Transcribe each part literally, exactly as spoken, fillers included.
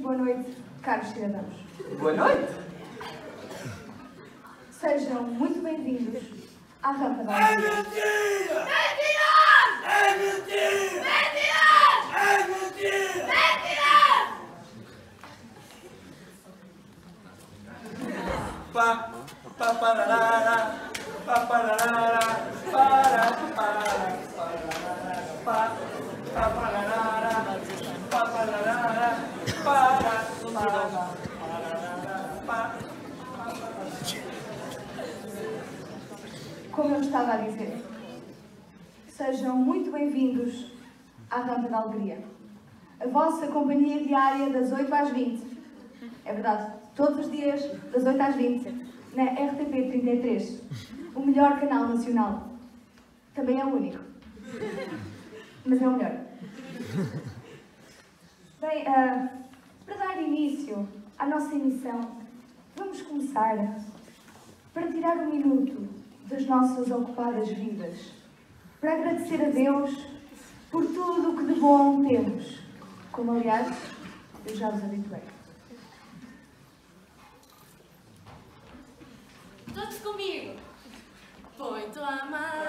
boa noite, caros cidadãos. Boa noite. Sejam muito bem-vindos à Rampa da É Alegria. mentira! Mentiras! É mentira! Mentiras! É mentira! Mentiras! Pa, pa, pararara, pa, pararara, para, pararara, pararara, pa, pa, pararara, pa, pararara, para, pararara, pa. Como eu estava a dizer, sejam muito bem-vindos à Rampa da Alegria, a vossa companhia diária das oito às vinte. É verdade, todos os dias, das oito às vinte, na R T P trinta e três, o melhor canal nacional. Também é o único. Mas é o melhor. Bem, uh, para dar início à nossa emissão, vamos começar para tirar um minuto das nossas ocupadas vidas, para agradecer a Deus por tudo o que de bom temos, como aliás eu já vos habituei. Todos comigo. Muito amado.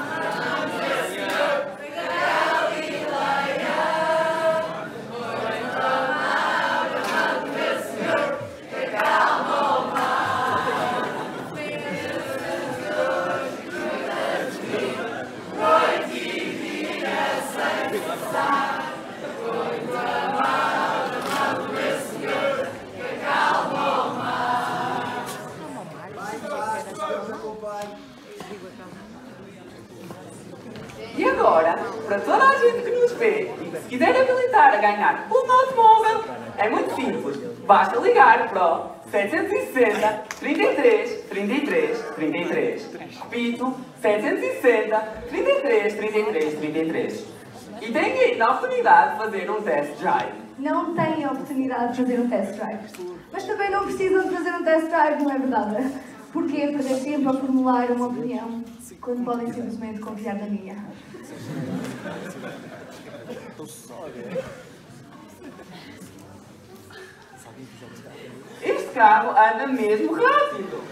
E agora, para toda a gente que nos vê e que se quiser habilitar a ganhar um automóvel, é muito simples. Basta ligar para o setecentos e sessenta, trinta e três, trinta e três, trinta e três. Repito, setecentos e sessenta, trinta e três, trinta e três, trinta e três. E tem ainda a oportunidade de fazer um test drive. Não têm a oportunidade de fazer um test drive, mas também não precisam de fazer um test drive, não é verdade? Porquê perder tempo a formular uma opinião quando podem simplesmente confiar na minha? Este carro anda mesmo rápido.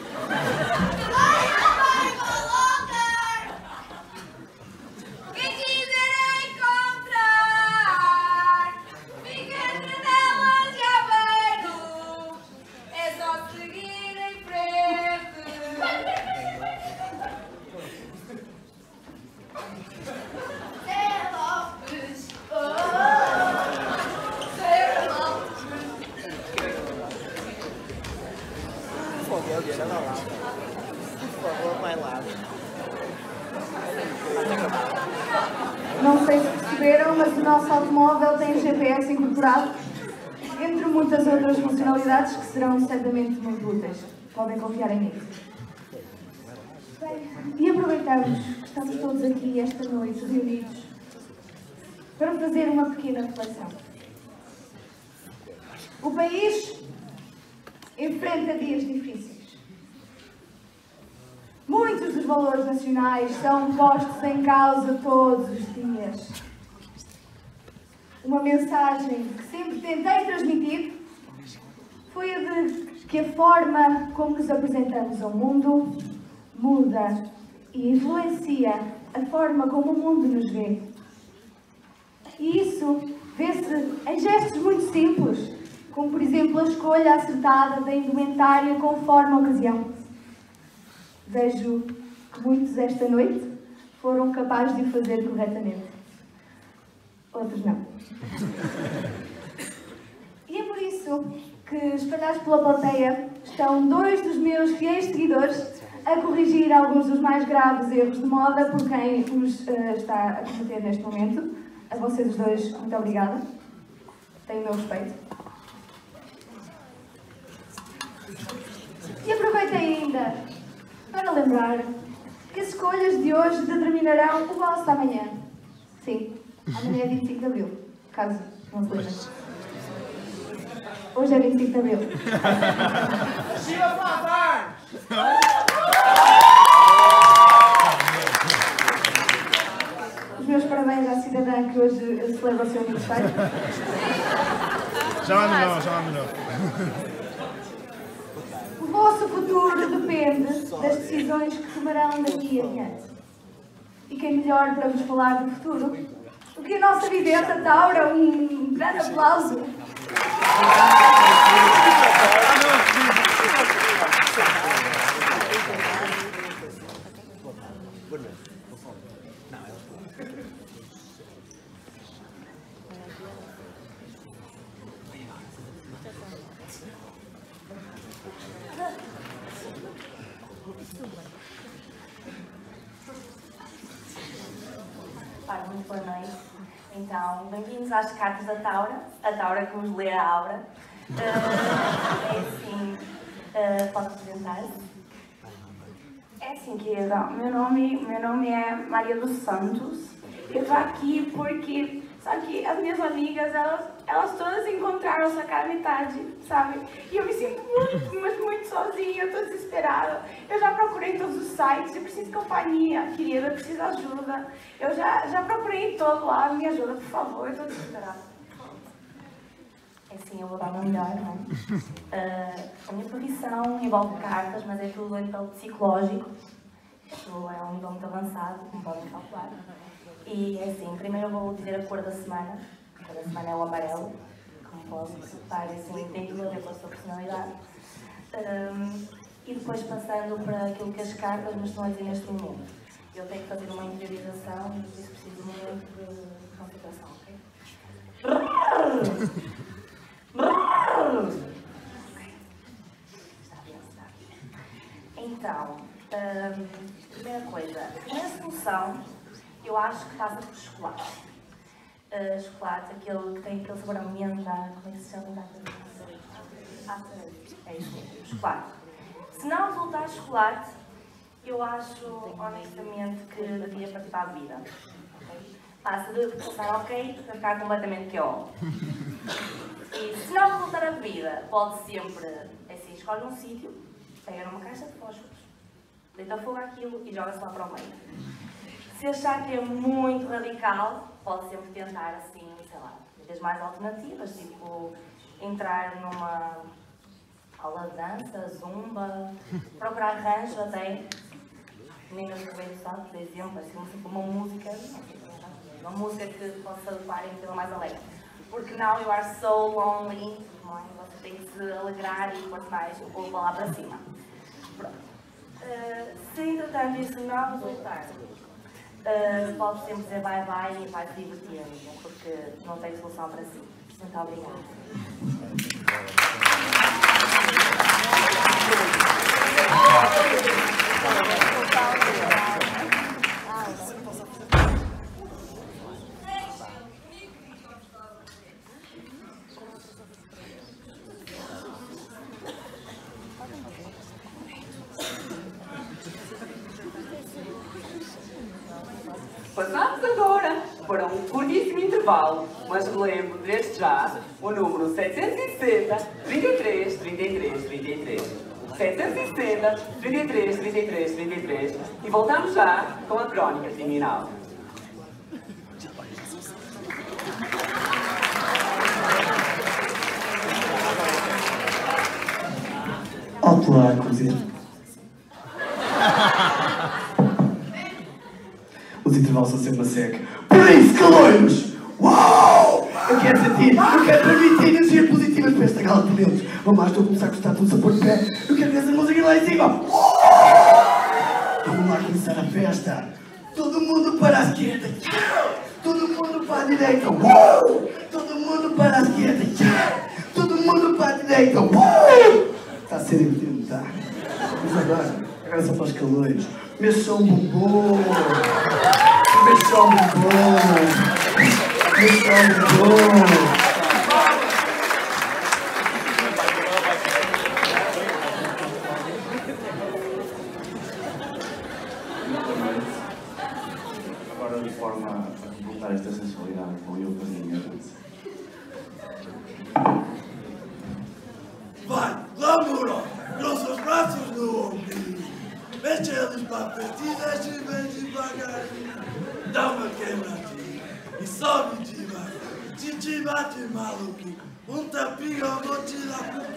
Quem quiser encontrar, fica entre nelas e Aveiro. É só seguir em frente. Ser Lopes, oh, Ser Lopes. Por favor, chega lá. Por favor, vai lá. Não sei se perceberam, mas o nosso automóvel tem G P S incorporado, entre muitas outras funcionalidades que serão certamente muito úteis. Podem confiar em mim. Bem, e aproveitamos que estamos todos aqui esta noite reunidos para fazer uma pequena reflexão. O país enfrenta dias difíceis. Muitos dos valores nacionais são postos em causa todos os dias. Uma mensagem que sempre tentei transmitir foi a de que a forma como nos apresentamos ao mundo muda e influencia a forma como o mundo nos vê. E isso vê-se em gestos muito simples, como por exemplo a escolha acertada da indumentária conforme a ocasião. Vejo que muitos esta noite foram capazes de o fazer corretamente. Outros não. E é por isso que, espalhados pela plateia, estão dois dos meus fiéis seguidores a corrigir alguns dos mais graves erros de moda por quem os uh, está a cometer neste momento. A vocês os dois, muito obrigada. Tenho o meu respeito. E aproveito ainda para lembrar que as escolhas de hoje determinarão o vosso da amanhã. Sim, amanhã é vinte e cinco de Abril, caso não se lembrem. Hoje é vinte e cinco de Abril. Viva Flavar! Os meus parabéns à cidadã que hoje celebra o seu aniversário. Chamando de novo, chamando de novo. O vosso futuro depende das decisões que tomarão daqui adiante. E quem melhor para vos falar do futuro do que a nossa videnta Taura? Um grande aplauso. Ora, muito boa noite. Então, bem-vindos às cartas da Taura, a Taura que nos lê a aura. Uh, é assim, uh, pode apresentar-se? É assim, querida, meu nome, meu nome é Maria dos Santos. Eu tô aqui porque, só que as minhas amigas, elas, elas todas encontraram essa cara metade, sabe? E eu me sinto muito, mas muito sozinha, eu tô desesperada. Eu já procurei em todos os sites, eu preciso de companhia, querida, eu preciso de ajuda. Eu já, já procurei em todo lado, me ajuda, por favor, eu tô desesperada. É assim, eu vou dar uma melhor, não é? Uh, a minha profissão envolve cartas, mas é tudo a nível psicológico. Isto é um nível muito avançado, como podem calcular. E é assim, primeiro eu vou dizer a cor da semana. A cor da semana é o amarelo, como posso notar, assim, tem tudo a ver com a sua personalidade. Um, e depois passando para aquilo que as cartas me estão a dizer neste momento. Eu tenho que fazer uma interiorização e por isso preciso de um momento de concentração, ok? Está bem, está bem. Então, um, primeira coisa, primeira solução, eu acho que passa por chocolate. Uh, chocolate, aquele que tem aquele sabor a menta, como é que se chama? Ah, é isso mesmo, chocolate. Se não resultar chocolate, eu acho honestamente que devia participar da vida. Okay? Passa de passar ok para ficar completamente Q O. E se não resultar a bebida, pode sempre, é assim, escolhe um sítio, pega numa caixa de fósforos, deita fogo àquilo e joga-se lá para o meio. Se achar que é muito radical, pode sempre tentar, assim, sei lá, medidas mais alternativas, tipo entrar numa aula de dança, zumba, procurar rancho até, meninas que bem sabe, por exemplo, assim, uma música, uma música que possa adequar em tema mais alegre. Porque não, you are so lonely, você tem que se alegrar e depois mais um pouco lá para cima. Pronto. Uh, se entretanto isso não resultar, uh, pode sempre dizer bye bye e vai se divertir, amiga, porque não tem solução para si. Muito obrigada. Passamos agora para um curtíssimo intervalo, mas relembro desde já o número setecentos e sessenta, trinta e três, trinta e três, trinta e três. setecentos e sessenta, trinta e três, trinta e três, trinta e três e voltamos já com a crónica criminal. Alto lá, cozido. Os intervalos são sempre a seca. Por isso, caloiros! Uau! Eu quero sentir, eu quero transmitir energia positiva para esta gala de talentos. Vamos lá, estou a começar a gostar tudo a pôr de pé. Eu quero ver essa música lá em cima. Uau! Vamos lá começar a festa. Todo mundo para a esquerda. Todo mundo para a direita. Uau! Todo mundo para a esquerda. Todo mundo para a direita. Uau! Está a ser divertido, não está? Mas agora, agora são para os caloiros. Meus são bombom. Meus são bombom. Meus são bombom. Agora de forma a completar esta sensualidade com eu fazer a minha dança. Vai, glamour, cruza os braços no ombro. Mexe eles para frente e deixe bem devagarinho. Dá uma quebradinha e sobe devagar. Chichi bate maluquinho. Um tapinha, eu vou te dar.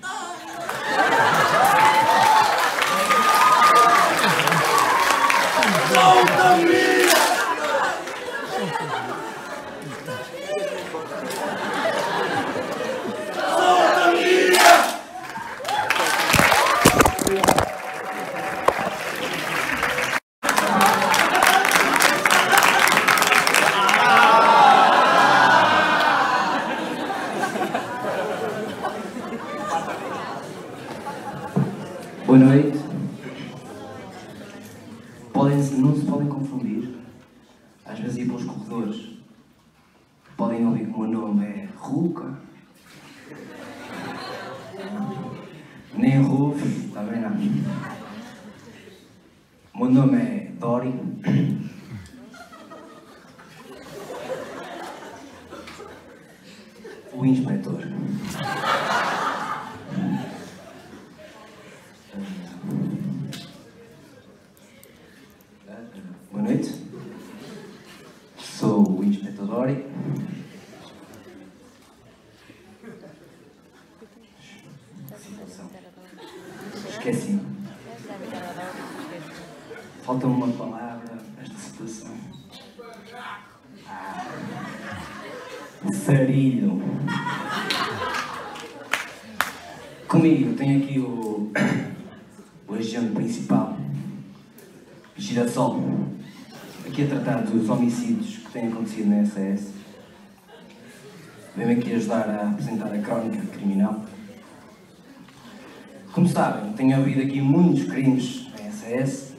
Solta, minha! Solta, minha! Boa noite. Podem, não se podem confundir. Às vezes ir pelos corredores. Podem ouvir que o meu nome é Ruca. Nem Ruf, está bem não. O meu nome é Dori. O inspetor. Boa noite. Sou o inspetor Dori. Esqueci. Falta-me uma palavra nesta situação. Ah. Sarilho. Comigo tenho aqui o, o agente principal, Girassol, aqui a tratar dos homicídios que têm acontecido na S A S. Vem-me aqui ajudar a apresentar a crónica criminal. Como sabem, tenho havido aqui muitos crimes na S A S,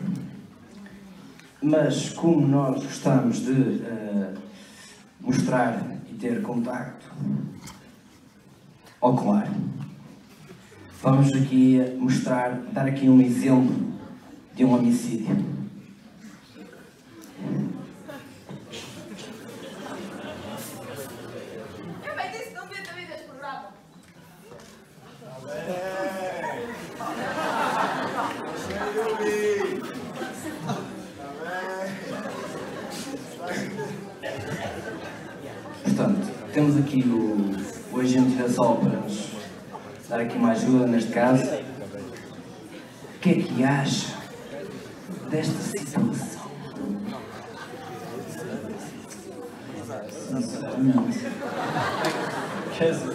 mas como nós gostamos de uh, mostrar e ter contacto ocular, vamos aqui mostrar, dar aqui um exemplo de um homicídio. Eu bem disse que não devia ter vindo este programa. Portanto, temos aqui o, o agente Girassol para nos dar aqui uma ajuda neste caso. O que é que acha desta situação? Sinceramente, quer dizer,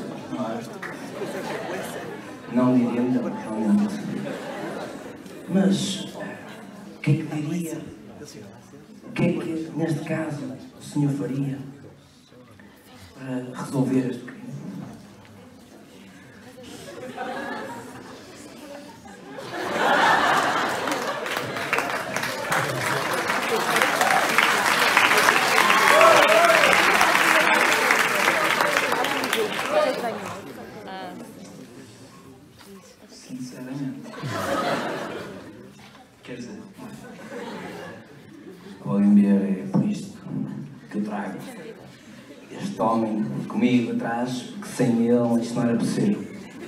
não diria melhor, realmente. Mas o que é que diria? O que é que, neste caso, o senhor faria para resolver este crime? Sinceramente, quer dizer, podem ver, é por isto que eu trago este homem comigo atrás, porque sem ele isto não era possível.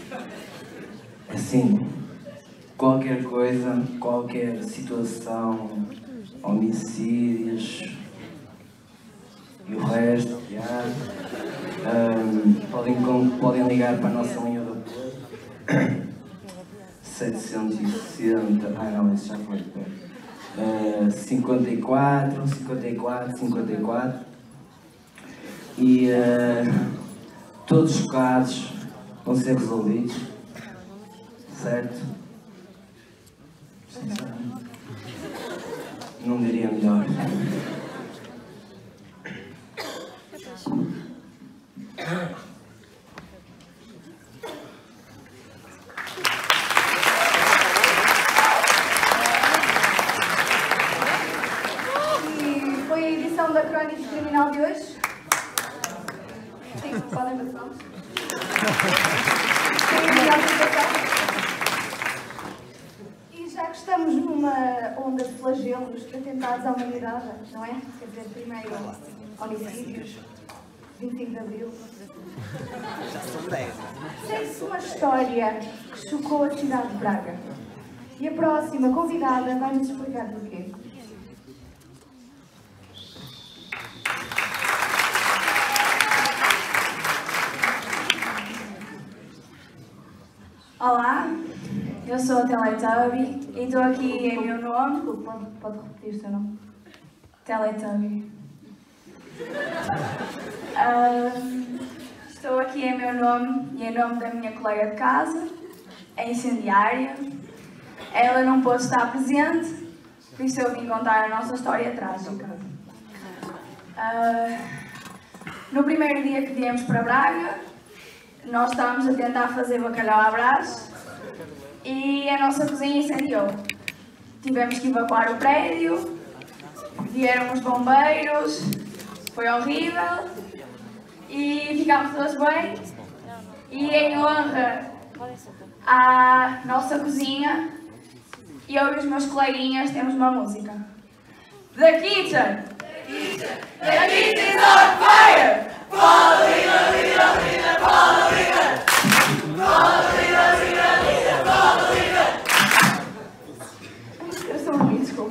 Assim, qualquer coisa, qualquer situação, homicídios e o resto, já, um, podem, podem ligar para a nossa linha de apoio. setecentos e sessenta, ah não, esse já foi depois. Uh, cinquenta e quatro, cinquenta e quatro, cinquenta e quatro. E uh, todos os casos vão ser resolvidos, certo? Sinceramente, não diria melhor. E foi a edição da Crónica Criminal de hoje. Sim, podem passar. E já que estamos numa onda de flagelos, de atentados à humanidade, não é? Quer dizer, primeiro homicídios, vinte e cinco de Abril. Segue-se uma história que chocou a cidade de Braga. E a próxima convidada vai nos explicar porquê. eu sou a Teletubby e estou aqui em meu nome. Pode, pode repetir o seu nome? Teletubby. Uh, estou aqui em meu nome e em nome da minha colega de casa, a Incendiária. Ela não pôde estar presente, por isso eu vim contar a nossa história trágica. Uh, no primeiro dia que viemos para Braga, nós estávamos a tentar fazer bacalhau à brás e a nossa cozinha incendiou. Tivemos que evacuar o prédio, vieram os bombeiros, foi horrível e ficámos todos bem. E em honra à nossa cozinha, eu e os meus coleguinhas temos uma música. The Kitchen! The kitchen's on fire! Follow the leader, leader, leader, follow the leader! Follow the leader, leader, leader, follow the leader! Eu sou muito, desculpa.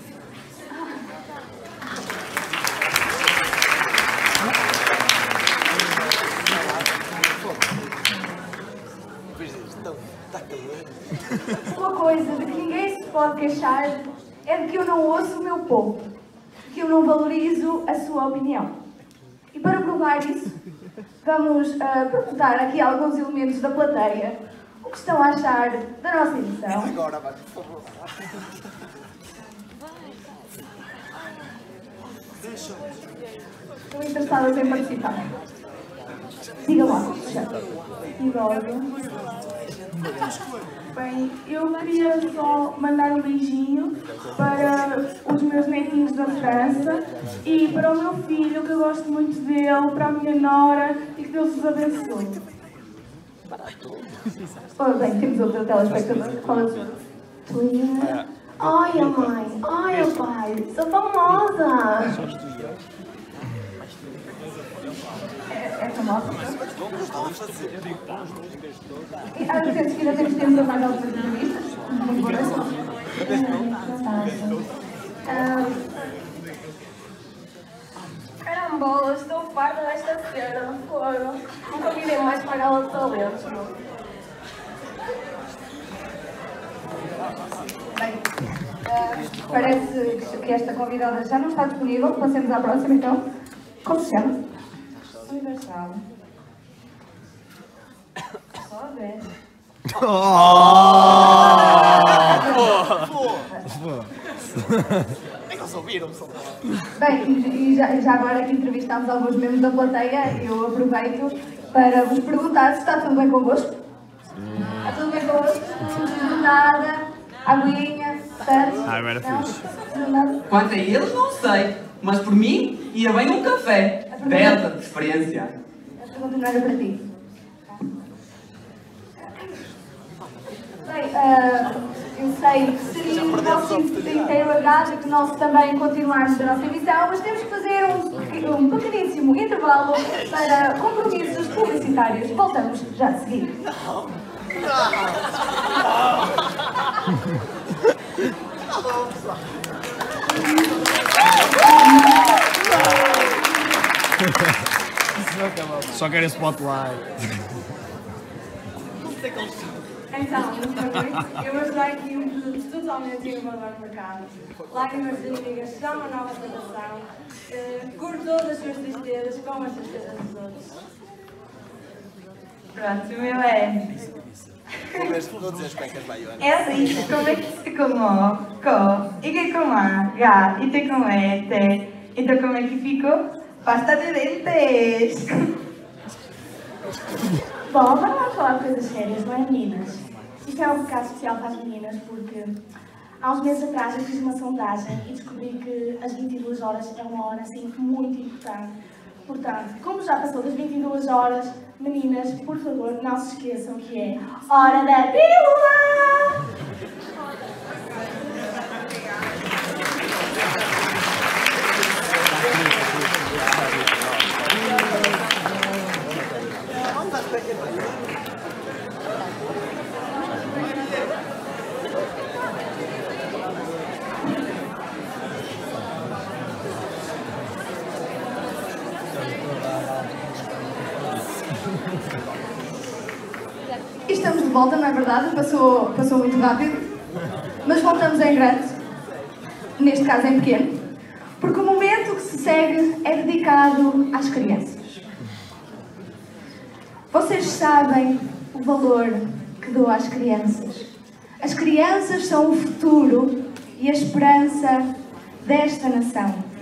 Uma coisa de que ninguém se pode queixar é de que eu não ouço o meu povo, de que eu não valorizo a sua opinião. E para provar isso, vamos uh, perguntar aqui a alguns elementos da plateia o que estão a achar da nossa edição. Agora vai, por favor. Estão interessadas em participar. Diga lá, Bem, eu queria só mandar um beijinho para os meus netinhos da França e para o meu filho, que eu gosto muito dele, para a minha nora e que Deus os abençoe. Oh, bem, temos outro telespectador que fala assim. Olha, mãe, olha, pai, sou famosa. É, é famosa? E às vezes que ainda temos tempo para mais algumas entrevistas. Muito boas. Carambola, estou farta desta cena, não foram? Nunca virei mais para a gala de talentos, não? Bem, uh, parece que esta convidada já não está disponível. Passemos à próxima, então. Como se chama? Universal. Só a ver. Bem, e já, já agora que entrevistámos alguns membros da plateia, eu aproveito para vos perguntar se está tudo bem convosco. Está tudo bem convosco? Nada, aguinha, tanto. Ah, era fixe. Quanto a eles, não sei, mas por mim ia bem um café. Bela preferência. A pergunta não era para ti. Bem, uh, eu sei que seria um nosso inteiro agrado e que nós também continuarmos a nossa emissão, mas temos que fazer um, um pequeníssimo intervalo para compromissos publicitários. Voltamos já a seguir. Só querem spotlight. Então, eu vou dar aqui um produto totalmente inovador no mercado. Lágrimas de Inimigas são uma nova sensação. Uh, curo todas as suas tristezas com as tristezas dos outros. Pronto, o meu é... Todas as cuecas baianas. É assim, como é que se como, co, e que como a, ga, e te como é, te, então como é que ficou? Pasta de dentes! Bom, agora vamos falar de coisas sérias, não é, meninas? Isto é um bocado especial para as meninas, porque há uns meses atrás eu fiz uma sondagem e descobri que as vinte e duas horas é uma hora, assim, muito importante. Portanto, como já passou das vinte e duas horas, meninas, por favor, não se esqueçam que é hora da pílula! E estamos de volta, não é verdade? Passou, passou muito rápido. Mas voltamos em grande, neste caso em pequeno, porque o momento que se segue é dedicado às crianças. Vocês sabem o valor que dou às crianças. As crianças são o futuro e a esperança desta nação.